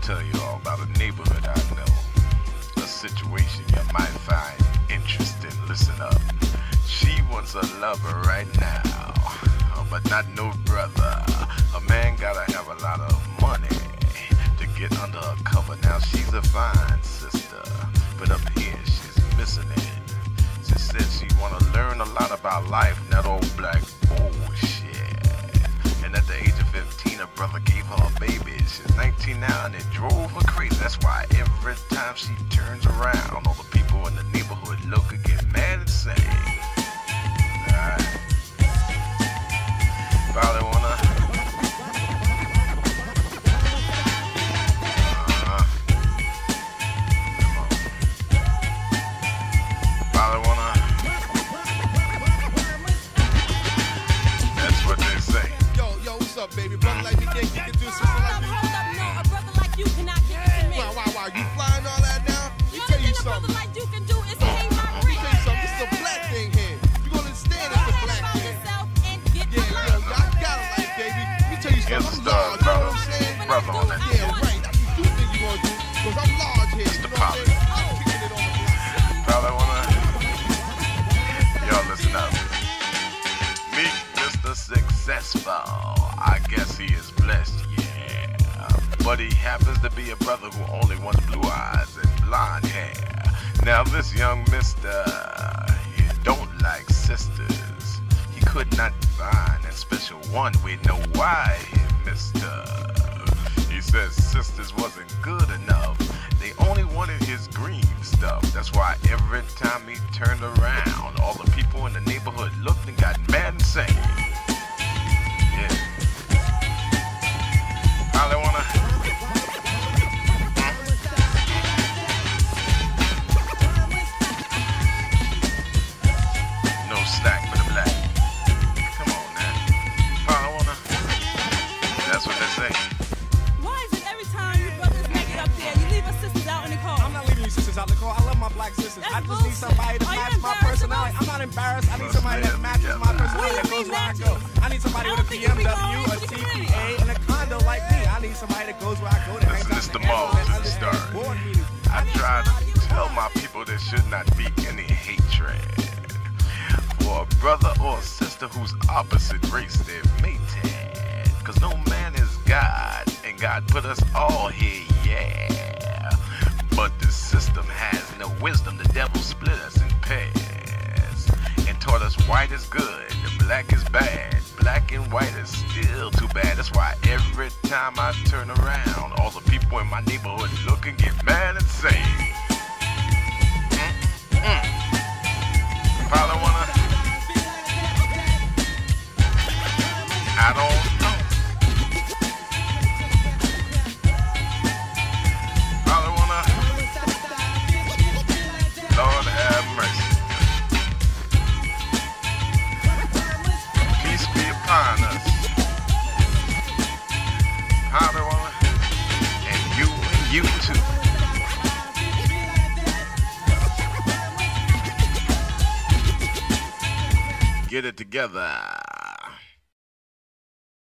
tell you all about a neighborhood I know. A situation you might find interesting. Listen up. She wants a lover right now, but not no brother. A man gotta have a lot of money to get under her cover. Now she's a fine sister, but up here she's missing it. She said she wanna learn a lot about life, not old black bullshit. And at the age of 15, her brother gave her a baby. She's 19 now and it drove her crazy. That's why every time she turns around, all the people in the neighborhood look and get mad and say, alright, probably wanna baby, brother like me can't you can do something like me. Hold up, no, a brother like you cannot get to me. Why, you flying all that now? Let me tell you something. A brother like you can do is pay my Let me rent. tell you something, this is a black thing here. You gonna understand it's a black thing. I got a life, baby. Let me tell you something, I'm large, you know what I'm saying? Brother on that. Yeah, right, that's what you think you gonna do, cause I'm large here, you know what I'm saying? I'm kicking it on the block. Probably wanna, y'all listen up. Meet Mr. Successful. I guess he is blessed, yeah. But he happens to be a brother who only wants blue eyes and blonde hair. Now this young mister, he don't like sisters. He could not find that special one. We know why, mister. He says sisters wasn't good enough. They only wanted his green stuff. That's why every time he turned around, all the people in the neighborhood looked and got mad and sang. Yeah. All they wanna no slack for the black. Come on now. All I wanna, that's what they say. Why is it every time you brothers make it up there, you leave us sisters out in the car? I'm not leaving you sisters out in the car. I love my black sisters. That's I just bullshit. need somebody to Are you match my embarrassed personality. about I'm not embarrassed. I need somebody that Muslim, matches my yeah. personality that What do you goes mean where I matches? go. I need somebody I with a don't think you be BMW, going a to the CPA, and a condo like me. I need somebody that goes where I go. That Listen, hangs this out the mall and to the understands start. board meetings. I try to tell my people there should not be any hatred for a brother or a sister who's opposite race they're mated. Cause no man is God, and God put us all here, yeah. But the system has no wisdom. The devil split us in pairs and taught us white is good and black is bad. Black and white is still too bad. That's why every time I turn around, all the people in my neighborhood look and get mad and say, probably wanna, I don't know. Probably wanna, Lord have mercy. Peace be upon us. Probably wanna, and you too. Get it together.